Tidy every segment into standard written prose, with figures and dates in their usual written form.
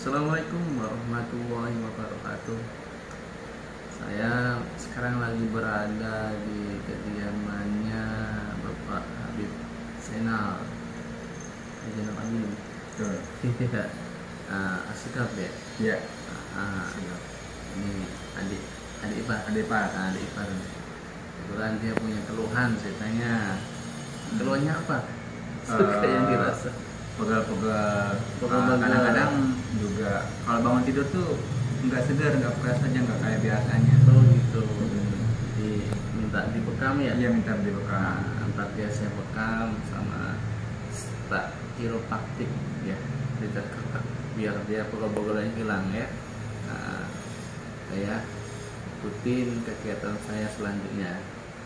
Assalamualaikum warahmatullahi wabarakatuh. Saya sekarang lagi berada di kediamannya Bapak Habib Zainal. Zainal Abidin. Tidak. Asikap ya? Iya. Ini adik ipar. Adik ipar. Adik ipar. Kebetulan dia punya keluhan, saya tanya. Keluhannya apa? Suka yang dirasa. Pegel-pegel. Pegel-pegel. Kadang-kadang juga kalau bangun tidur tuh nggak segar, nggak fresh aja, nggak kayak biasanya. Oh gitu. Minta dibekam ya? Iya, minta dibekam. Antar dia saya bekam sama tak kiropraktik ya, ditekan biar dia pegel-pegelnya hilang ya. Nah, saya ikutin kegiatan saya selanjutnya.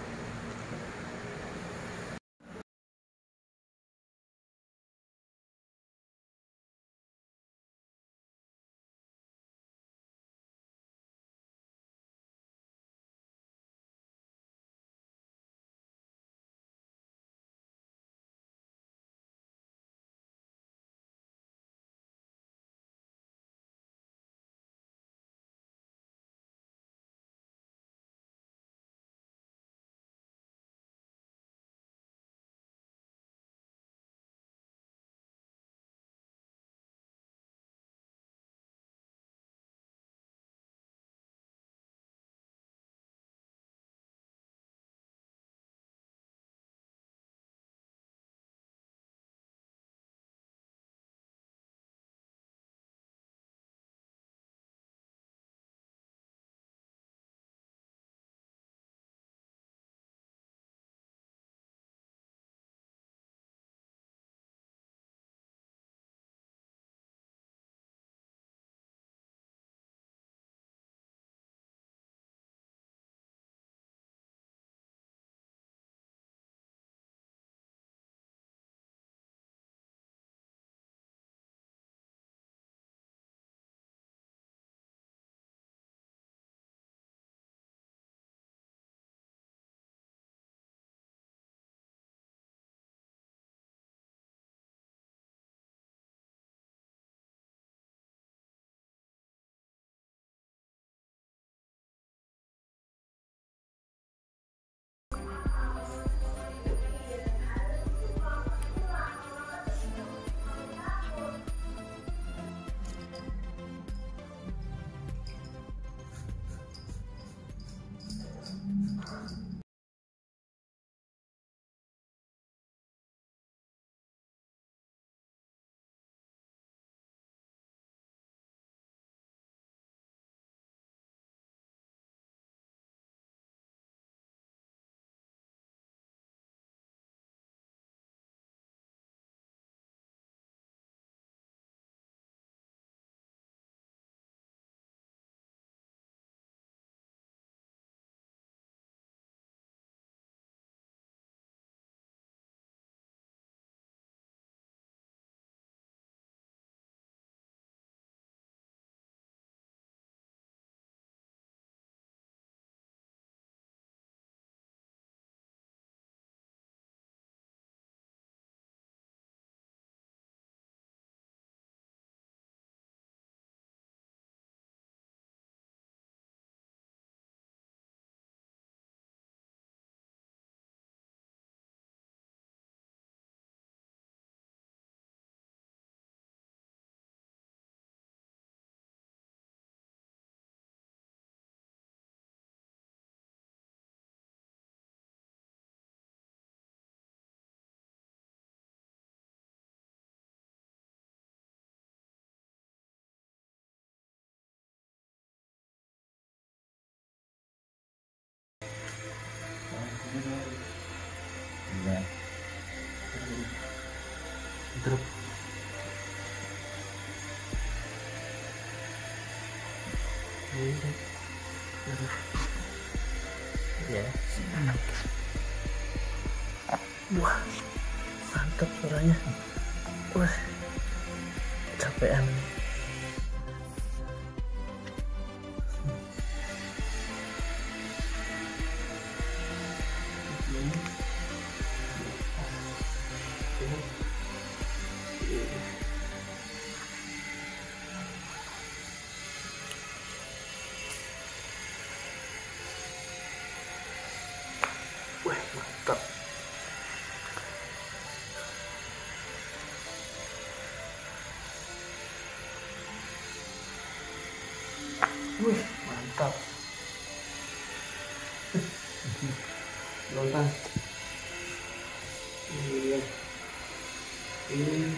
Drop. Ya, wah, mantap suaranya. Wah, capean. Wih, mantap. Wih, mantap. Lontang. Ini. Ini.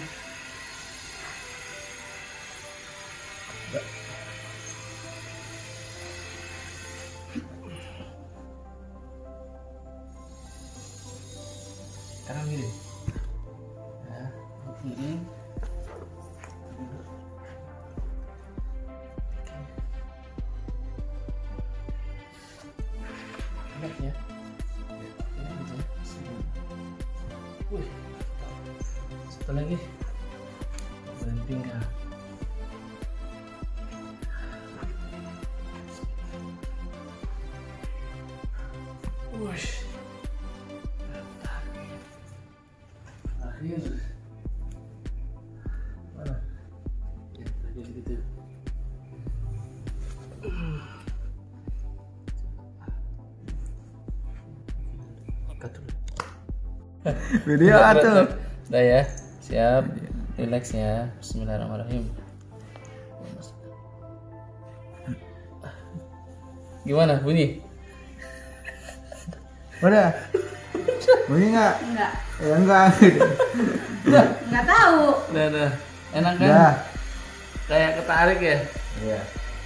Sekarang gini. Ya, ini. Enak ya. Ini aja. Wih. Satu lagi. Pinggang. Wush. Akhir. Mana? Ya, lagi gitu. Cut dulu. Video atuh. Udah ya, siap. Relax ya. Bismillahirrahmanirrahim. Gimana bunyi? Udah. Bunyi nggak? Enggak. Ya enggak. Enggak tahu. Udah. Enak kan? Udah. Kayak ketarik ya? Iya.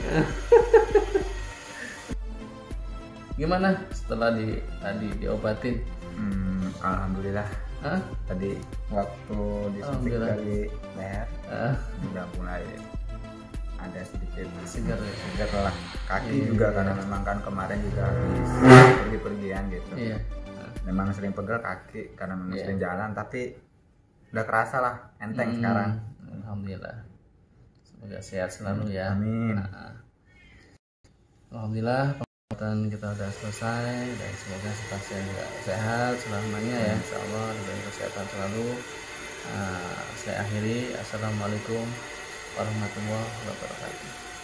Gimana setelah tadi diobatin? Alhamdulillah. Hah? Tadi waktu disuntik Alhamdulillah. dari leher Ah, udah mulai ada sedikit segar ya? segar lah. Kaki Iya. juga karena memang kan kemarin juga habis pergi-pergian gitu. Iya. Memang sering pegel kaki karena memang Iya. sering jalan, tapi udah kerasa lah enteng Hmm, sekarang. Alhamdulillah. Semoga sehat selalu ya. Amin. Nah, alhamdulillah pemotretan kita udah selesai dan semoga kita sehat selamanya ya. Insya Allah diberi kesehatan selalu. Saya akhiri. Assalamualaikum warahmatullahi wabarakatuh.